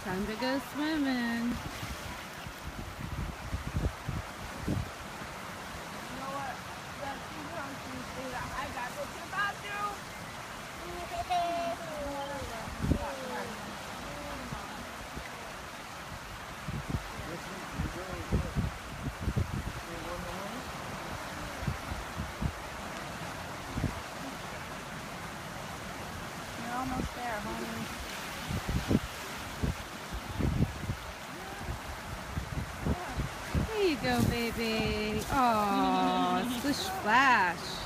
Time to go swimming. You're almost there, honey. There you go, baby. Oh, splish splash.